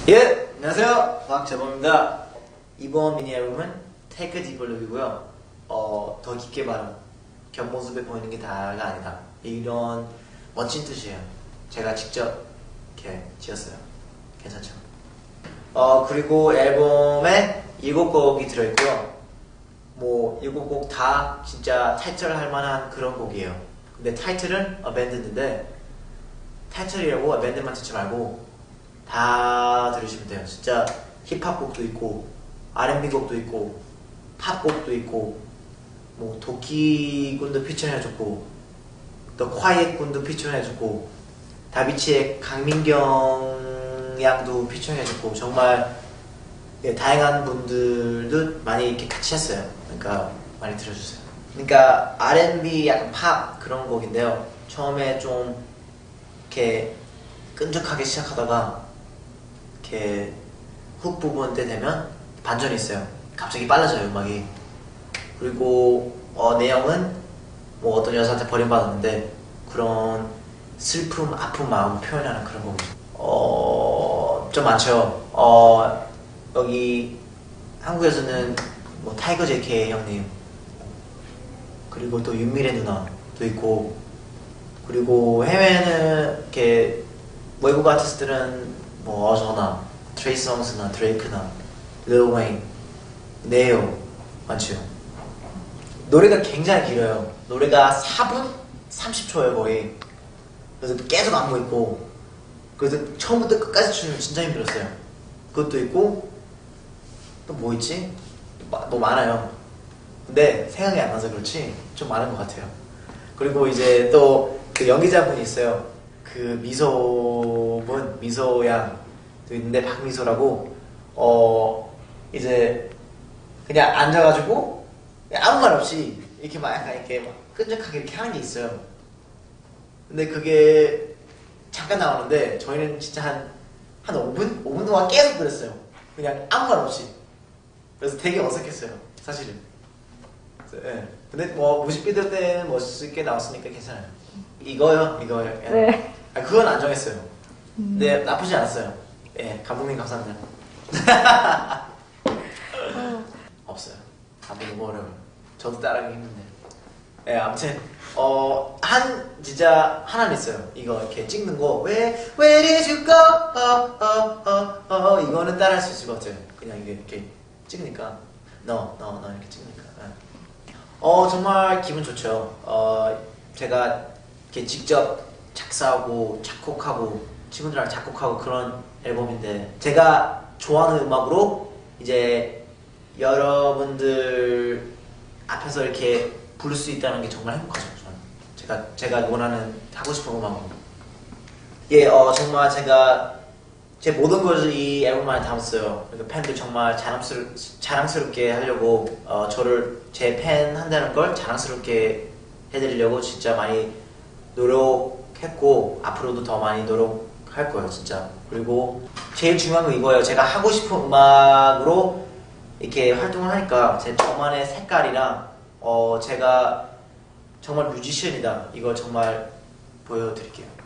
예! 안녕하세요. 박재범입니다. 이번 미니 앨범은 Take a Deeper Look이고요. 더 깊게 말하면 겉모습에 보이는 게 다가 아니다. 이런 멋진 뜻이에요. 제가 직접 이렇게 지었어요. 괜찮죠? 그리고 앨범에 7곡이 들어있고요. 뭐 7곡 다 진짜 타이틀 할 만한 그런 곡이에요. 근데 타이틀은 어밴드인데 타이틀이라고 어밴드만 듣지 말고 다 들으시면 돼요. 진짜 힙합 곡도 있고 R&B 곡도 있고 팝 곡도 있고 뭐 도끼 군도 피처링해줬고 또 콰이엇 군도 피처링해줬고 다비치의 강민경 양도 피처링해줬고 정말 다양한 분들도 많이 이렇게 같이 했어요. 그러니까 많이 들어주세요. 그러니까 R&B 약간 팝 그런 곡인데요. 처음에 좀 이렇게 끈적하게 시작하다가 이렇게 훅 부분 때 되면 반전이 있어요. 갑자기 빨라져요 음악이. 그리고 내용은 뭐 어떤 여자한테 버림받았는데 그런 슬픔, 아픈 마음을 표현하는 그런 곡이죠. 좀 많죠. 여기 한국에서는 뭐 타이거 JK 형님 그리고 또 윤미래 누나도 있고 그리고 해외는 이렇게 외국 아티스트들은 뭐 어저나 트레이 송스나 드레이크나 릴 웨인, 네오 많죠. 노래가 굉장히 길어요. 노래가 4분 30초예요 거의. 그래서 계속 안무 있고 그래서 처음부터 끝까지 추면 진짜 힘들었어요. 그것도 있고 또 뭐 있지? 너무 많아요. 근데 생각이 안 나서 그렇지 좀 많은 것 같아요. 그리고 이제 또 그 연기자분이 있어요. 그 미소분, 미소양도 있는데 박미소라고 이제 그냥 앉아가지고 그냥 아무 말 없이 이렇게 막 약간 이렇게 막 끈적하게 이렇게 하는 게 있어요. 근데 그게 잠깐 나오는데 저희는 진짜 한 5분? 5분 동안 계속 그랬어요. 그냥 아무 말 없이. 그래서 되게 어색했어요 사실은. 그래서, 예. 근데 뭐 뮤직비디오 때는 멋있게 나왔으니까 괜찮아요. 이거요? 네. 그건 안 정했어요. 근데 나쁘지 않았어요. 예, 감독님 감사합니다. 없어요. 감독 너무 어려워요. 저도 따라하기 힘든데. 예, 아무튼 진짜 하나는 있어요. 이거 이렇게 찍는 거 Where did you go? 이거는 따라할 수 있을 것 같아요. 그냥 이게 이렇게 찍으니까 너 이렇게 찍으니까. 정말 기분 좋죠. 제가 이렇게 직접 작사하고 작곡하고 친구들이랑 작곡하고 그런 앨범인데 제가 좋아하는 음악으로 이제 여러분들 앞에서 이렇게 부를 수 있다는 게 정말 행복하죠. 저는 제가 원하는 하고 싶은 음악으로. 예, 정말 제가 제 모든 것을 이 앨범 안에 담았어요. 그러니까 팬들 정말 자랑스럽게 하려고 저를 제 팬 한다는 걸 자랑스럽게 해드리려고 진짜 많이 노력했고 앞으로도 더 많이 노력할 거예요 진짜. 그리고 제일 중요한 건 이거예요. 제가 하고 싶은 음악으로 이렇게 활동을 하니까 제 저만의 색깔이랑 제가 정말 뮤지션이다 이걸 정말 보여드릴게요.